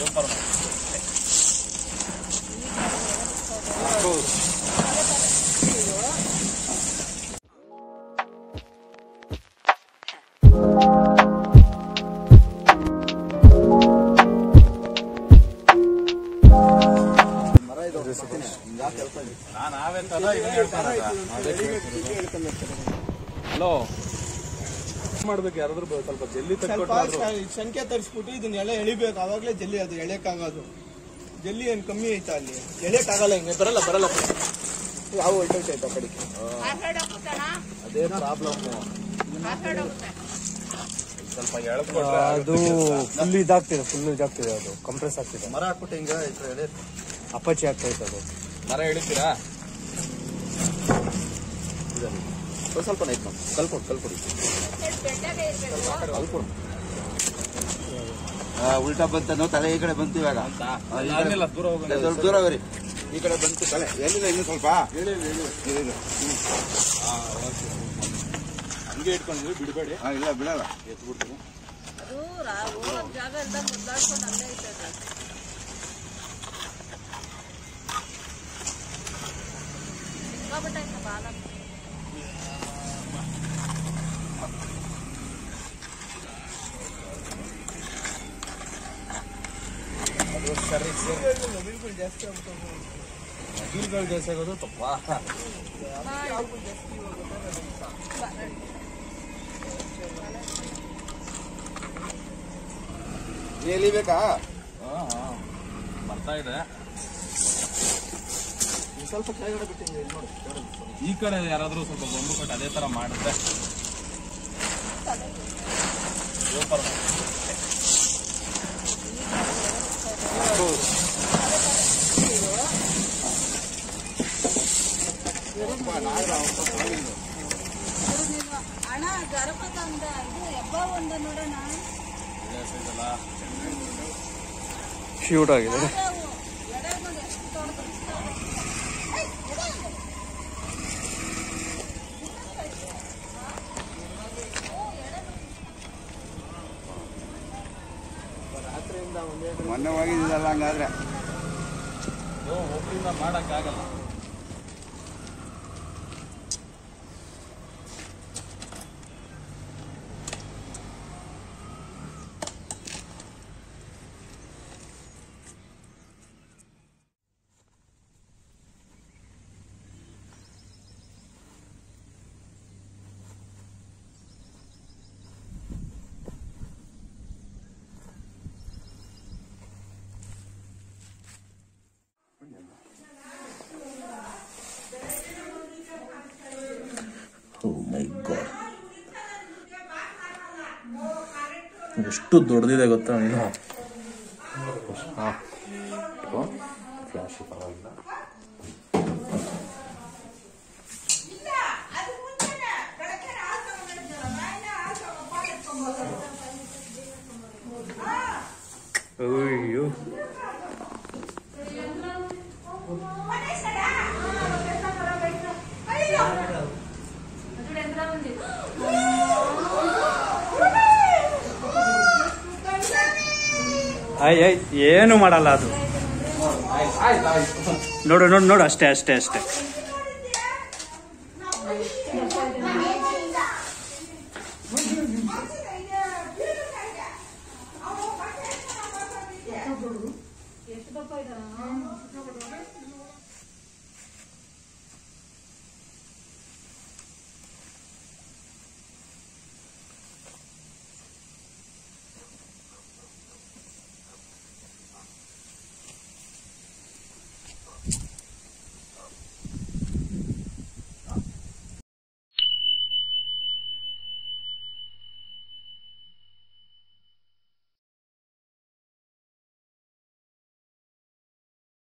Hello ಮಾಡ್ಬೇಕು ಯಾರಾದ್ರೂ ಸ್ವಲ್ಪ ಜಲ್ಲಿ ಸಂಖ್ಯೆ ತರಿಸ್ಬಿಟ್ಟು ಇದನ್ನ ಎಳೆ ಎಳಿಬೇಕು, ಅವಾಗಲೇ ಜಲ್ಲಿ ಅದು ಎಳೆಯಕ್ಕಾಗೋದು. ಜಲ್ಲಿ ಏನು ಕಮ್ಮಿ ಐತಾ ಅಲ್ಲಿ, ಎಳೆಯಕ್ಕಾಗಲ್ಲ, ಹಿಂಗೆ ಬರಲ್ಲ ಯಾವ ಹೊಲ್ಟೋಯ್ತಾಯ್ತು ಆ ಕಡೆಗೆ. ಅದೇ ಪ್ರಾಬ್ಲಮ್. ಸ್ವಲ್ಪ ಅದು ಫುಲ್ ಇದಾಗ್ತಿದೆ, ಅದು ಕಂಪ್ರೆಸ್ ಆಗ್ತಿದೆ. ಮರ ಹಾಕ್ಬಿಟ್ಟು ಹಿಂಗೆ ಎಳೆ ಅಪಚಿ ಆಗ್ತೈತೆ ಅದು. ಮರ ಎಳಿತೀರಾ? ಸ್ವಲ್ಪ ನೈಟ್ ಕಲ್ಕೊಡಿ ಉಲ್ಟಾ ಬಂತನೋ ತಲೆ ಈ ಕಡೆ ಬಂತು. ಇವಾಗ ಸ್ವಲ್ಪ ದೂರ ಹೋಗ್ರಿ, ಈ ಕಡೆ ಬಂತು ತಲೆ. ಎಲ್ಲಿದೆ ಇನ್ನು ಸ್ವಲ್ಪ ಹಂಗೆ ಇಟ್ಕೊಂಡಿದ್ವಿ, ಬಿಡಬೇಡಿ. ಇಲ್ಲ ಬಿಡಲ್ಲ, ಎತ್ಬಿಡ್ತೀನಿ. ಮೊಬೈಲ್ಗಳು ಜಾಸ್ತಿ ಆಗೋದು ತಪ್ಪ. ನೀ ಎಲಿಬೇಕಾ? ಬರ್ತಾ ಇದೆ. ಸ್ವಲ್ಪ ಕೆಳಗಡೆ ಬಿಟ್ಟಿದ್ದೀವಿ ನೋಡಿ. ಈ ಕಡೆ ಯಾರಾದ್ರೂ ಸ್ವಲ್ಪ ಬೊಂಬು ಕೊಟ್ಟು ಅದೇ ತರ ಮಾಡಿದ್ರೆ ಅಣ್ಣ ಗರಪತ ಅಂದ ಹಬ್ಬ ಒಂದ ನೋಡೋಣ. ಶೂಟ್ ಆಗಿದೆ. ಮೊನ್ನೆ ಹೋಗಿದ್ದಲ್ಲ ಹಂಗಾದ್ರೆ ಒಬ್ಬರಿಂದ ಮಾಡಕ್ಕಾಗಲ್ಲ. ಎಷ್ಟು ದೊಡ್ಡದಿದೆ ಗೊತ್ತಾ ನೀನು? ಫ್ಲಾಶ್ ಪರವಾಗಿಲ್ಲ. ಅಯ್ಯೋ ಏನು ಮಾಡಲ್ಲ ಅದು. ನೋಡು ಅಷ್ಟೇ.